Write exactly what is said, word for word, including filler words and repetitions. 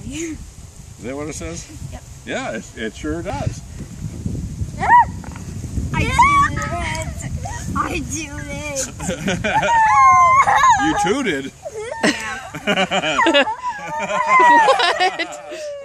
Is that what it says? Yep. Yeah, it, it sure does. I do it. I do it. You tooted. Yeah. What?